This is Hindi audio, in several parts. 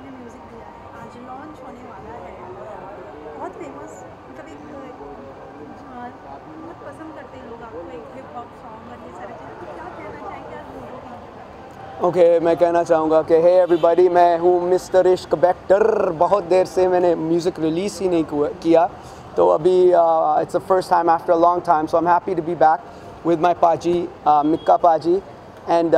आपने म्यूज़िक दिया है, आज लॉन्च होने वाला है, बहुत फेमस, मतलब बहुत पसंद करते हैं लोग आपको, एक हिप हॉप सॉन्ग और ये सारी चीज़ें, तो क्या कहना चाहेंगे आज लूडो किंग के बारे ओके मैं कहना चाहूँगा कि हे एवरीबॉडी, मैं हूँ मिस्टर इश्क बैक्टर। बहुत देर से मैंने म्यूज़िक रिलीज़ ही नहीं किया, तो अभी it's the first time after a long time, so I am happy to be back with my paaji Mika paaji and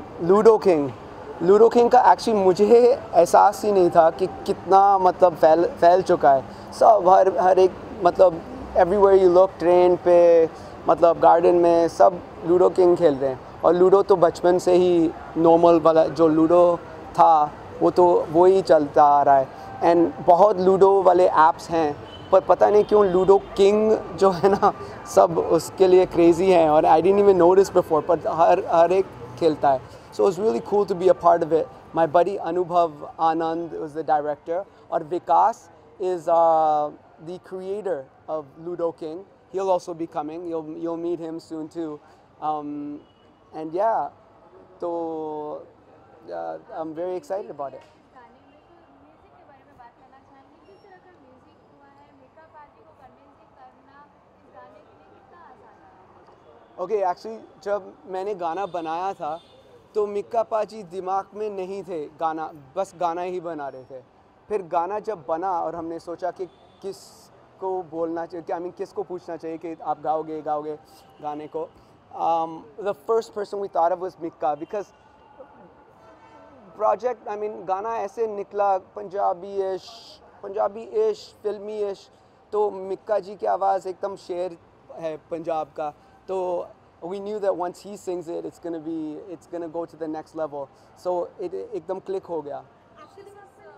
Ludo King का एक्चुअली मुझे एहसास ही नहीं था कि कितना मतलब फैल चुका है। सब हर एक मतलब एवरीवेयर यू लुक, ट्रेन पे, मतलब गार्डन में, सब लूडो किंग खेल रहे हैं। और लूडो तो बचपन से ही नॉर्मल वाला जो लूडो था वो ही चलता आ रहा है। एंड बहुत लूडो वाले ऐप्स हैं, पर पता नहीं क्यों लूडो किंग जो है ना, सब उसके लिए क्रेज़ी हैं। और I didn't even notice before, पर हर एक खेलता है। So it's really cool to be a part of it. My buddy Anubhav Anand is the director, और विकास is the creator of Ludo King. He'll also be coming. You'll meet him soon too. Um, and yeah, so I'm very excited about it. इस गाने में तो म्यूजिक के बारे में बात करना चाहेंगे, किस तरह का म्यूजिक हुआ है, मेका पार्टी को कन्विंसिंग करना इस गाने के लिए कितना आसान रहा? Okay, actually जब मैंने गाना बनाया था तो मिक्का पाजी दिमाग में नहीं थे, गाना बस गाना ही बना रहे थे। फिर गाना जब बना और हमने सोचा कि किसको बोलना चाहिए, कि आई मीन किसको पूछना चाहिए कि आप गाओगे गाने को, the first person we thought of was Mika, because project I mean गाना ऐसे निकला पंजाबी इश फिल्मी इश, तो मिक्का जी की आवाज़ एकदम शेर है पंजाब का, तो we knew that once he sings it, it's gonna go to the next level. So it एकदम click हो गया. Actually This is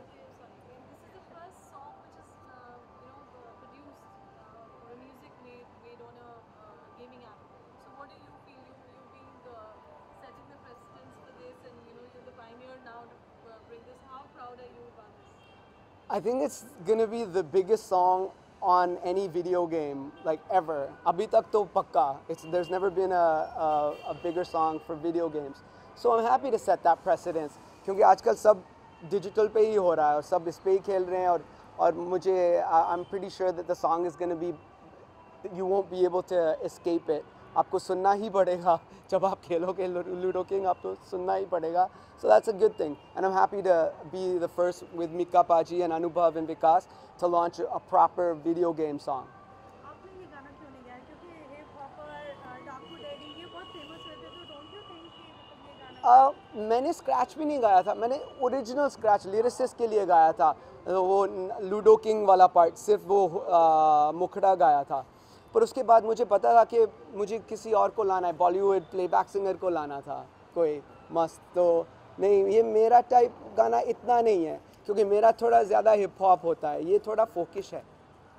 the first song which is produced or a music made on a gaming app. So what do you feel? You being setting the precedence for this, and you're the pioneer now to bring this. How proud are you about this? I think it's gonna be the biggest song on any video game like ever. Abhi tak to pakka. There's never been a bigger song for video games. So I'm happy to set that precedence, क्योंकि आजकल सब डिजिटल पे ही हो रहा है और सब इस पे ही खेल रहे हैं। और मुझे I'm pretty sure that the song is gonna be, you won't be able to escape it. आपको सुनना ही पड़ेगा जब आप खेलोगे लूडो किंग, आपको सुनना ही पड़ेगा. So that's a good thing, and I'm happy to be the first with Mika Paji and Anubhav and Vikas to launch a proper video game song. आपने ये गाना क्यों नहीं गाया, क्योंकि हिप हॉप और डाकू डैडी ये बहुत फेमस हुए थे, तो डोंट यू थिंक कि मतलब ये गाना मैंने स्क्रैच भी नहीं गाया था, मैंने ओरिजिनल स्क्रैच लिरिसिस्ट के लिए गाया था, वो लूडो किंग वाला पार्ट सिर्फ वो मुखड़ा गाया था। पर उसके बाद मुझे पता था कि मुझे किसी और को लाना है, बॉलीवुड प्लेबैक सिंगर को लाना था कोई मस्त, तो नहीं, ये मेरा टाइप गाना इतना नहीं है, क्योंकि मेरा थोड़ा ज़्यादा हिप हॉप होता है, ये थोड़ा फोकिश है.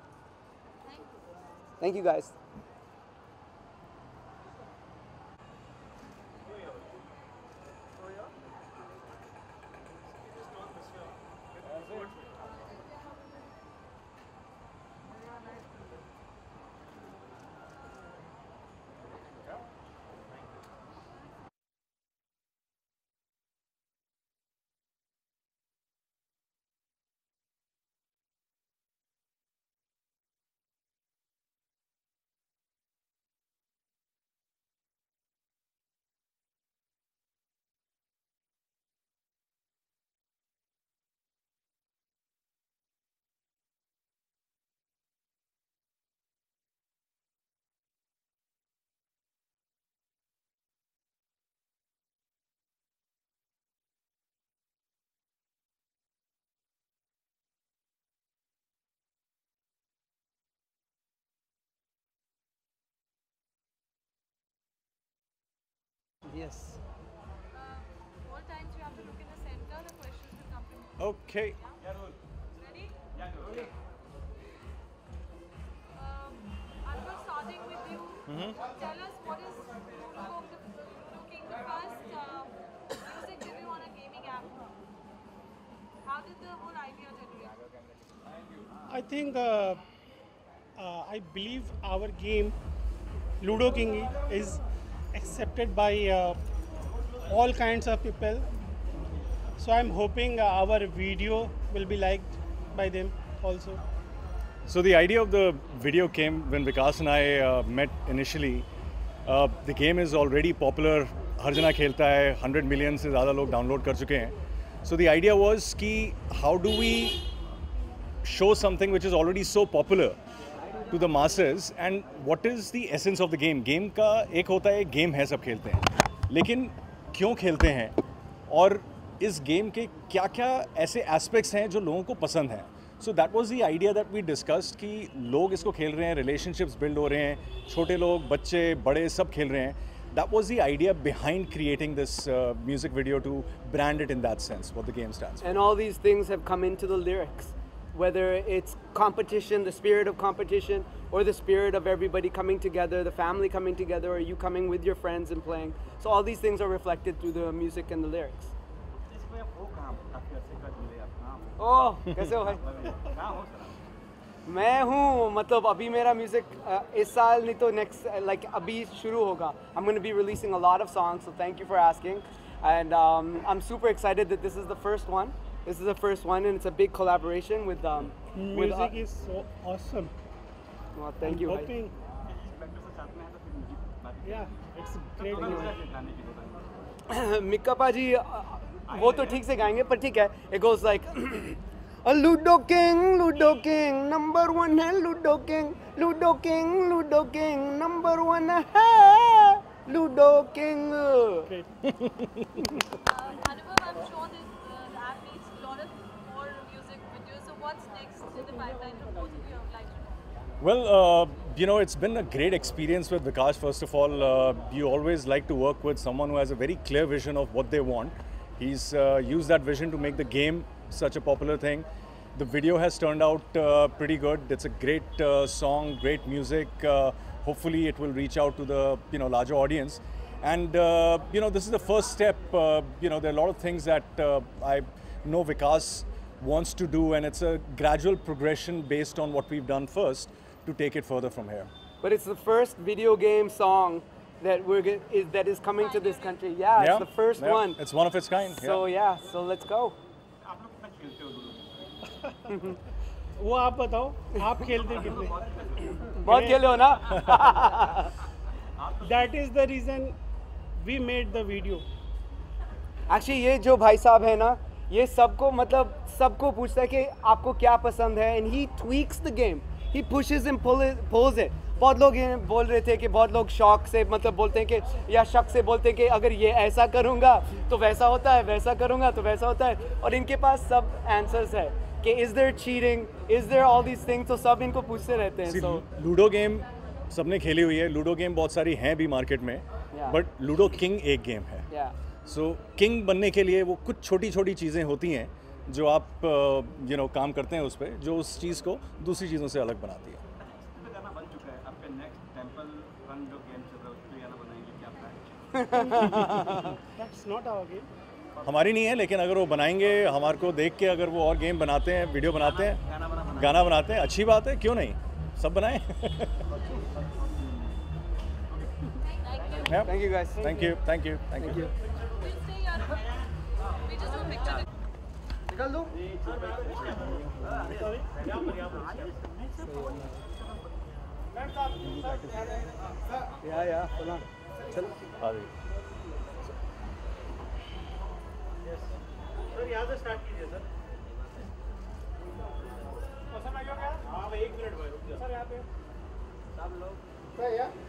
Thank you guys. Yes. All times you have to look in the center. The questions will come from you. Okay. Ready? Anwar, starting with you. Tell us what is looking the first music review on a gaming app. How did the whole idea generate? I think I believe our game Ludo King is accepted by all kinds of people. So I'm hoping our video will be liked by them also. So the idea of the video came when Vikas and I met initially. The game is already popular. हर जना खेलता है, 100 million से ज़्यादा लोग डाउनलोड कर चुके हैं. So the idea was कि how do we show something which is already so popular to the masses, and what is the essence of the game? Game का एक होता है, game है, सब खेलते हैं, लेकिन क्यों खेलते हैं और इस गेम के क्या क्या ऐसे एस्पेक्ट्स हैं जो लोगों को पसंद हैं. So that was the idea that we discussed कि लोग इसको खेल रहे हैं, relationships build हो रहे हैं, छोटे लोग, बच्चे, बड़े सब खेल रहे हैं. That was the idea behind creating this music video, to brand it in that sense, what the game stands for. And all these things have come into the lyrics, whether it's competition, the spirit of competition, or the spirit of everybody coming together, the family coming together, or you coming with your friends and playing. So all these things are reflected through the music and the lyrics. ओह कैसे हो भाई? मैं हूँ मतलब अभी मेरा म्यूजिक इस साल नहीं तो नेक्स्ट लाइक अभी शुरू होगा. I'm going to be releasing a lot of songs, so thank you for asking. And I'm super excited that this is the first one. This is the first one, and it's a big collaboration with Music is so awesome. Well, thank you. Hoping. Yeah, it's great music. Mika पाजी वो तो ठीक से गाएंगे, पर ठीक है. It goes like Ludo King, number one है Ludo King, Ludo King, number one है Ludo King. Anubhav, I'm sure that the app needs a lot of more music videos. So what's next in the pipeline for both of you? Like to know. Well, you know, it's been a great experience with Vikas. First of all, you always like to work with someone who has a very clear vision of what they want. He's used that vision to make the game such a popular thing. The video has turned out pretty good. It's a great song, great music. Hopefully it will reach out to the larger audience. And this is the first step. There are a lot of things that I know Vikas wants to do, and it's a gradual progression based on what we've done first to take it further from here. But it's the first video game song that that is coming to this country. Yeah, it's the first one. It's one of its kind. So so let's go. वो आप बताओ, आप खेलते कितने? बहुत खेले हो ना? That is the reason we made the video. Actually ये जो भाई साहब है ना, ये सबको पूछता है कि आपको क्या पसंद है, and he tweaks the game. He pushes and pulls it. बहुत लोग ये बोल रहे थे कि बहुत लोग शौक से बोलते हैं कि या शक से बोलते हैं कि अगर ये ऐसा करूँगा तो वैसा होता है, वैसा करूँगा तो वैसा होता है, और इनके पास सब आंसर्स है कि is there cheating, is there all these things, तो सब इनको पूछते रहते हैं. So लूडो गेम सबने खेली हुई है. लूडो गेम बहुत सारी हैं भी मार्केट में, बट लूडो किंग एक गेम है. सो किंग बनने के लिए वो कुछ छोटी छोटी चीज़ें होती हैं जो आप काम करते हैं उस पर, जो उस चीज़ को दूसरी चीज़ों से अलग बनाती है. That's not our game. हमारी नहीं है, लेकिन अगर वो बनाएंगे, हमारे को देख के अगर वो और गेम बनाते हैं, वीडियो बनाते हैं, गाना बनाते हैं, अच्छी बात है, क्यों नहीं, सब बनाएं. Thank you guys. Thank you. We'll stay here. We just do a picture. निकल दो. या चलो. सर यहाँ से स्टार्ट कीजिए सर. पसंद आ गया क्या? हाँ भाई, 1 मिनट भाई, रुक जाओ सर. यहाँ पे सब लोग सर यार.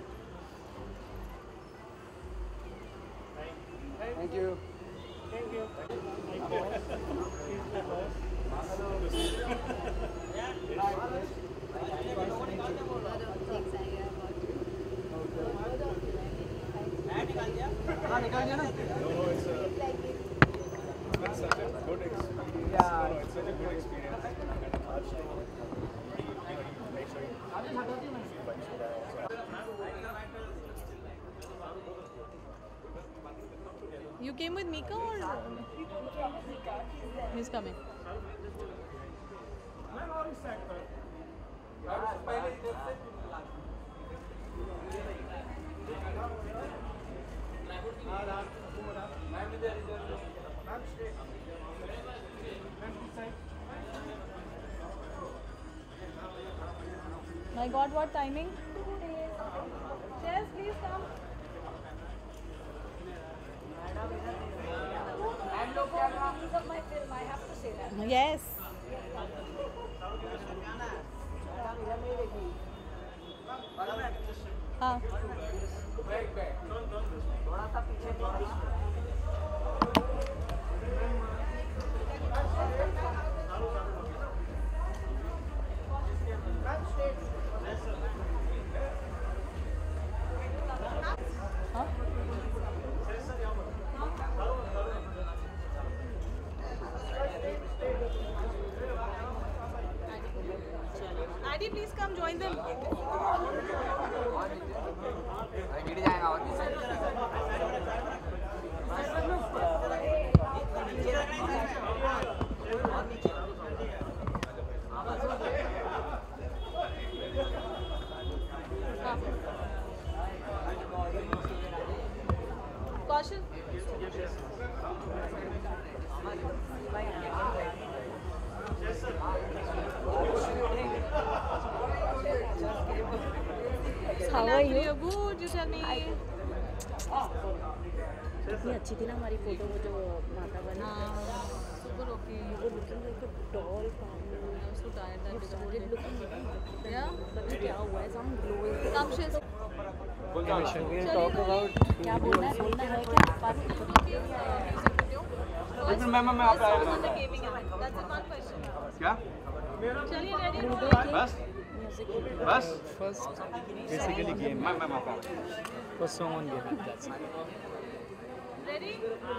Thank you. Thank you. निकाल दिया ना? It's such a good experience. It's such a good experience. Make sure You came with Mika or he's coming? My God, what timing? Yes, please come. Yes. हाँ. Addy, please come join them. Kaushal. How are you? Good, you tell me. कितनी अच्छी थी ना हमारी फोटो वो जो माता वाली Super okay. वो looking like a doll I was so tired that day. started looking Yeah. पता क्या हुआ है some glowing Come, Shiz. we'll talk about क्या बोलना है क्या बात लेकिन मैम मैं आप आया हूं गेमिंग है दैट्स वन क्वेश्चन क्या चलिए रेडी बस बस First, basically game. First song on game. That's it. Ready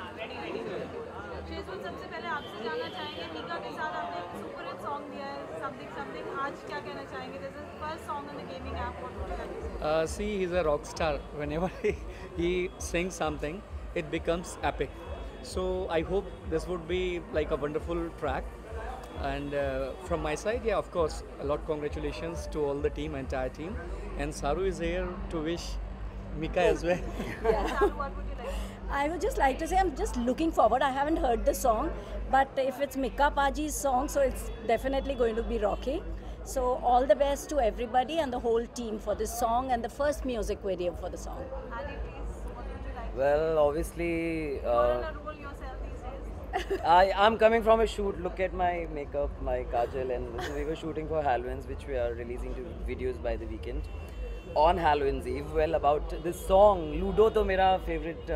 Schezwan सबसे पहले आपसे जानना चाहेंगे मीका के साथ आपने एक सुपर हिट सॉन्ग दिया है समथिंग समथिंग आज क्या कहना चाहेंगे this is first song on the gaming app what would you like to say See, he's a rock star. Whenever he sings something, it becomes epic. So I hope this would be like a wonderful track. And from my side, yeah, of course, a lot congratulations to all the team, entire team. And Saru is here to wish Mika as well. Saru, what would you like to say? I would just like to say I'm just looking forward. I haven't heard the song, but if it's Mika Paji's song, so it's definitely going to be rocky. So all the best to everybody and the whole team for this song and the first music video for the song. Adi, please, what would you like? Well, obviously, You're in a role yourself these days. I'm coming from a shoot. Look at my makeup, my kajal, and we were shooting for Halloween's, which we are releasing to videos by the weekend. On Halloween's Eve, well, about this song, Ludo तो मेरा favorite,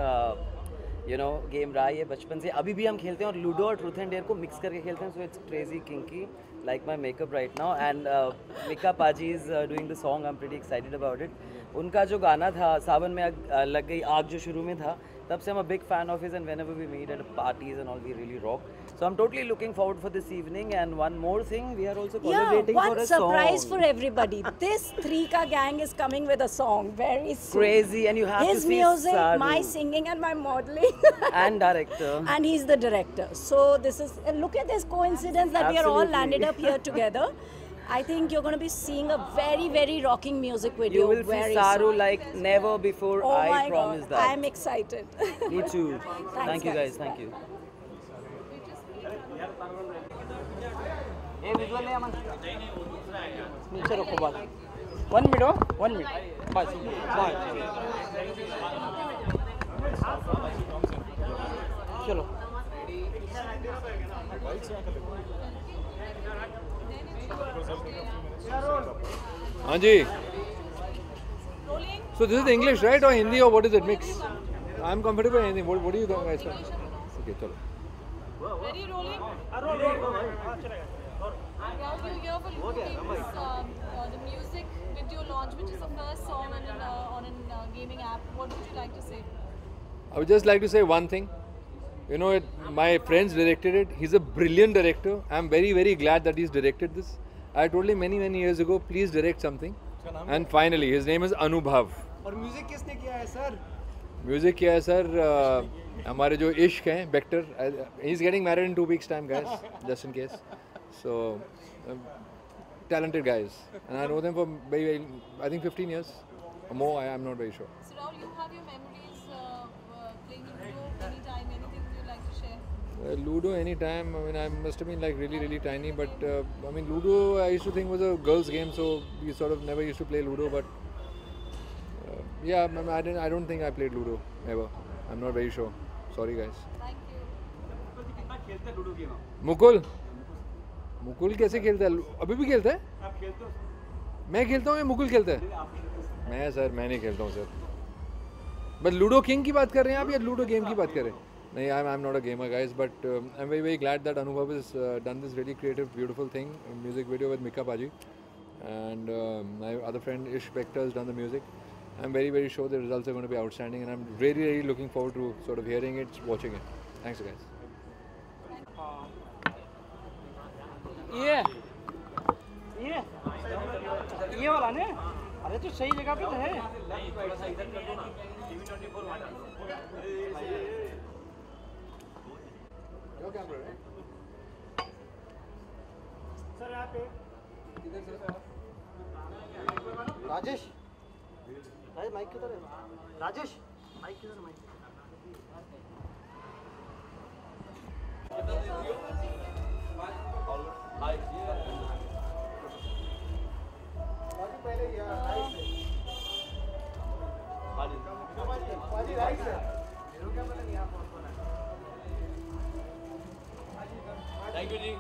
game रहा है बचपन से. अभी भी हम खेलते हैं और Ludo और Truth and Dare को mix करके खेलते हैं. So it's crazy kinky, like my makeup right now. And Mika Paji is doing the song. I'm pretty excited about it. उनका जो गाना था सावन में लग गई आग जो शुरू में था तब से I'm a big fan of his and whenever we meet at parties and all we really rock. So I'm totally looking forward for this evening and one more thing we are also collaborating for one a surprise song. for everybody. This 3 gang is coming with a song very soon. Crazy and you have His to see music, Saru. my singing and my modeling. And director. And he's the director. So this is, look at this coincidence that we are all Absolutely. landed up here together. I think you're going to be seeing a very, very rocking music video. You will see very Saru soon. like never before. Oh I my promise God. that. I'm excited. Me too. Thank you guys. guys. Thank you. नीचे रखो बात 1 minute 1 minute बस चलो हाँ जी. Rolling. So this is English, right, or Hindi, or what is it? Mix. I'm comfortable with anything. What do you think, guys? Okay, chalo. Ready, rolling. Rahul, you here for Ludo Games, the music video launch, which is the first song on a gaming app. What would you like to say? I would just like to say one thing. You know, my friends directed it. He's a brilliant director. I'm very, very glad that he's directed this. I told him many, many years ago, please direct something. And finally, his name is Anubhav. और म्यूजिक किसने किया है सर म्यूजिक किया है सर हमारे जो इश्क हैं Bector he is getting married in 2 weeks time guys just in case so talented guys and I know them for very I think 15 years or more I'm not very sure. So Rahul, you have your memories playing Ludo anytime, anything you like to share? Ludo anytime. I mean, I must have been like really tiny, but I mean, Ludo I used to think was a girls' game, so we sort of never used to play Ludo. But yeah, I don't think I played Ludo ever. I'm not very sure. Sorry, guys. Mukul कैसे खेलता है? अभी भी खेलता है? मैं खेलता हूँ या मुकुल खेलता है? मैं नहीं खेलता हूँ सर. बट लूडो किंग की बात कर रहे हैं आप या लूडो गेम की बात कर रहे हैं? नहीं, I'm not a gamer, guys, but I'm very glad that Anubhav has done this really creative, beautiful thing, music video with Mika Paji, and my other friend Ish Bector has done the music. I'm very sure the results are going to be outstanding, and I'm really looking forward to sort of hearing it, watching it. Thanks, guys. ये वाला ने? अरे तो सही जगह पे तो है. सर यहाँ पे राजेश माइक किधर है? राजेश माइक किधर है? माइक थैंक यू जी.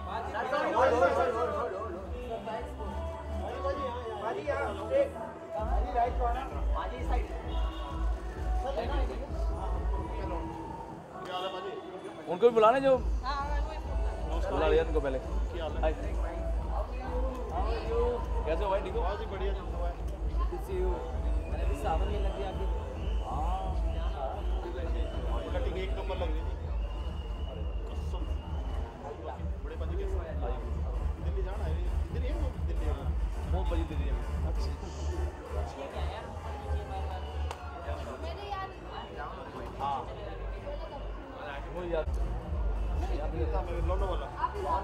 उनको भी बुलाने जो बुला लिया उनको पहले. कैसे हो भाई? ठीक हो? बढ़िया. सावन में लग गया आपकी. कटिंग एक नंबर लग रही थी. बड़े पाजी कैसे दिल्ली जाना है? इधर ही है वो. दिल्ली है वो बजी दिल्ली है. अच्छा हाँ वो यार लोनो वाला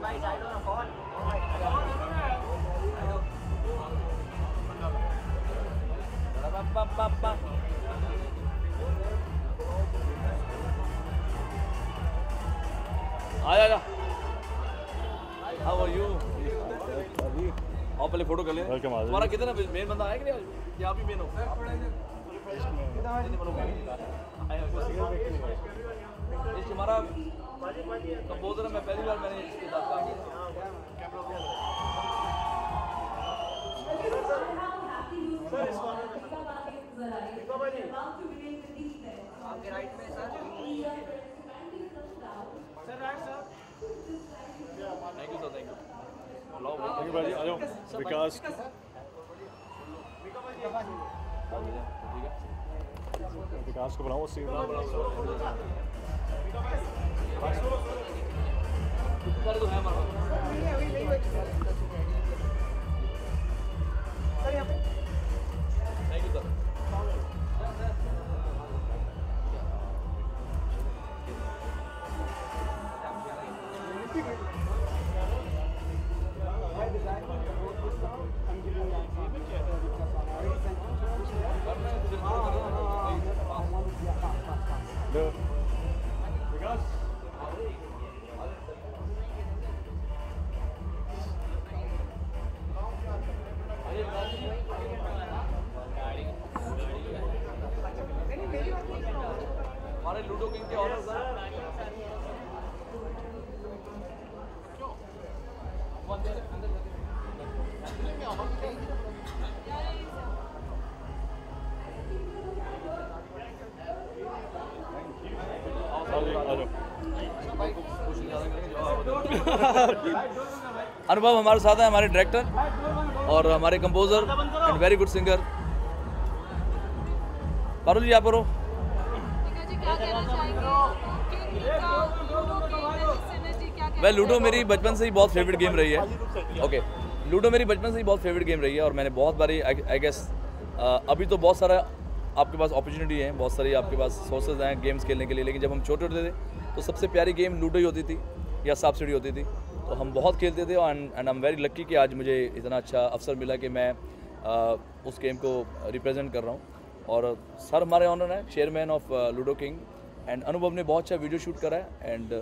आजा. How are you? आओ पहले फोटो कर लें. तुम्हारा कितना मेन बंदा है कि नहीं? क्या आप ही मेन हो? हमारा कंपोजर है. मैं पहली बार मैंने इसके साथ काम किया. आपके राइट में sir. Thank you sir. Thank you. Thank you, Baji. आ जाओ. विकास. विकास को बनाओ सीन. कर दो है हमारा. Thank you sir. हमारे लूडो किंग के ऑनर सर. अनुभव हमारे साथ हैं, हमारे डायरेक्टर और हमारे composer and very good singer. Parul ji आप करो. वह लूडो मेरी बचपन से ही बहुत फेवरेट गेम रही है. ओके, लूडो मेरी बचपन से ही बहुत फेवरेट गेम रही है और मैंने बहुत बारी आई गेस अभी तो बहुत सारा आपके पास अपॉर्चुनिटी है, बहुत सारी आपके पास सोर्सेज हैं गेम्स खेलने के लिए, लेकिन जब हम छोटे होते थे तो सबसे प्यारी गेम लूडो ही होती थी या सांप सीढ़ी होती थी. तो हम बहुत खेलते थे and I am very lucky कि आज मुझे इतना अच्छा अवसर मिला कि मैं उस गेम को रिप्रेजेंट कर रहा हूँ. और सर हमारे ऑनर हैं, chairman of Ludo King, and Anubhav ने बहुत अच्छा वीडियो शूट करा है एंड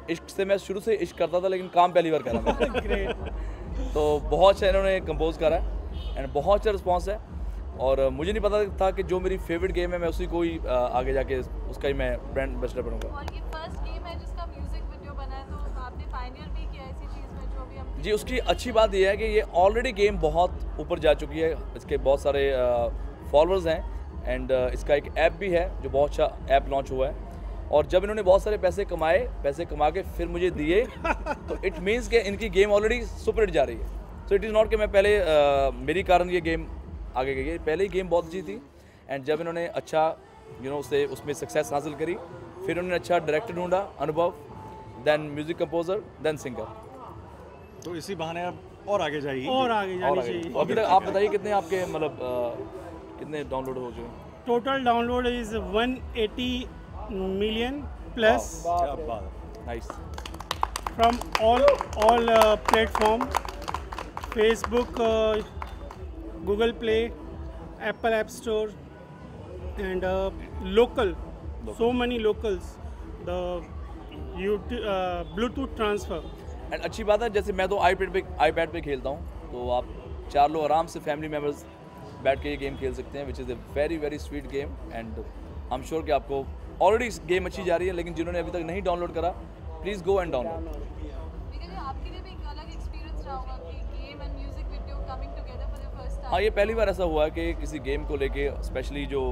इश्क से मैं शुरू से इश्क करता था, लेकिन काम पहली बार करा मैं। तो बहुत अच्छा इन्होंने कंपोज करा है एंड बहुत अच्छा रिस्पॉन्स है। और मुझे नहीं पता था कि जो मेरी फेवरेट गेम है मैं उसी को ही आगे जाके उसका ही मैं ब्रांड एम्बेसडर बनूंगा। और ये फर्स्ट गेम है जिसका म्यूजिक वीडियो बना है, तो आपने पायनियर भी किया ऐसी चीज़ में जो भी हम जी, उसकी अच्छी बात यह है कि ये ऑलरेडी गेम बहुत ऊपर जा चुकी है, इसके बहुत सारे फॉलोअर्स हैं एंड इसका एक ऐप भी है जो बहुत अच्छा ऐप लॉन्च हुआ है। और जब इन्होंने बहुत सारे पैसे कमा के फिर मुझे दिए तो इट मीन्स कि इनकी गेम ऑलरेडी सुपर हिट जा रही है। सो इट इज़ नॉट कि मैं पहले मेरी कारण ये गेम आगे गई है, पहले ही गेम बहुत अच्छी थी एंड जब इन्होंने अच्छा उसमें सक्सेस हासिल करी, फिर उन्होंने अच्छा डायरेक्टर ढूंढा Anubhav, then music composer, then singer. तो इसी बहाने अब और आगे जाइए और आगे जानी चाहिए। अभी तक आप बताइए कितने आपके मतलब कितने डाउनलोड हो चुके हैं? Total download is 180 million plus nice from all platforms, Facebook, Google Play, Apple App Store, and local, so many locals, the YouTube, Bluetooth transfer. And अच्छी बात है, जैसे मैं तो iPad पे खेलता हूँ, तो आप 4 लोग आराम से फैमिली मेम्बर्स बैठ के ये गेम खेल सकते हैं, which is a very very sweet game and I am sure कि आपको ऑलरेडी गेम अच्छी जा रही है, लेकिन जिन्होंने अभी तक नहीं डाउनलोड करा प्लीज़ गो एंड डाउनलोड। आपके लिए भी एक अलग एक्सपीरियंस रहा होगा कि game and music video coming together for the first time. हाँ, ये पहली बार ऐसा हुआ है कि किसी गेम को लेके, स्पेशली जो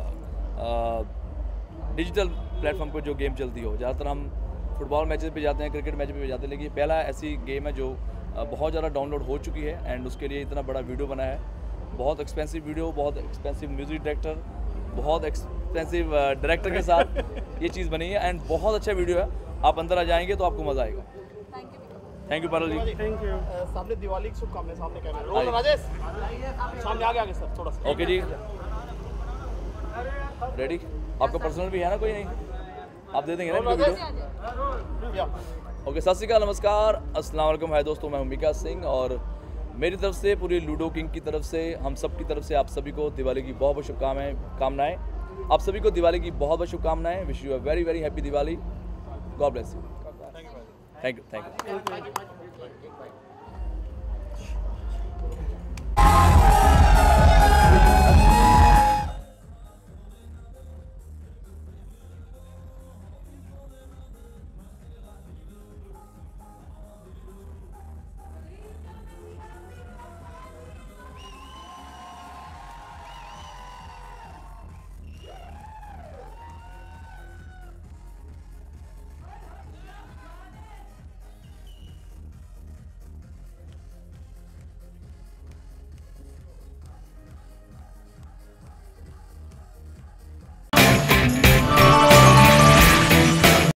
डिजिटल प्लेटफॉर्म पर जो गेम चलती हो, ज़्यादातर हम फुटबॉल मैचेस पे जाते हैं, क्रिकेट मैच पे जाते हैं, लेकिन ये पहला ऐसी गेम है जो बहुत ज़्यादा डाउनलोड हो चुकी है एंड उसके लिए इतना बड़ा वीडियो बना है। बहुत एक्सपेंसिव वीडियो, बहुत एक्सपेंसिव म्यूजिक डायरेक्टर, बहुत एक्सपेंसिव डायरेक्टर के साथ ये चीज़ बनी है एंड बहुत अच्छा वीडियो है। आप अंदर आ जाएंगे तो आपको मज़ा आएगा। Thank you Parul ji. Thank you. सामने दिवाली की शुभकामनाएं, सामने कैमरा रोल। राजेश सामने आगे सर थोड़ा सा। ओके जी, रेडी? आपका पर्सनल भी है ना कोई? नहीं, आप दे देंगे ना वीडियो? ओके, सत श्री अकाल, नमस्कार, अस्सलाम वालेकुम। है दोस्तों, मैं हूं मीका सिंह और मेरी तरफ से, पूरी लूडो किंग की तरफ से, हम सब की तरफ से आप सभी को दिवाली की बहुत बहुत शुभकामनाएं। आप सभी को दिवाली की बहुत बहुत शुभकामनाएं। Wish you a very very happy Diwali. God bless you. Thank you.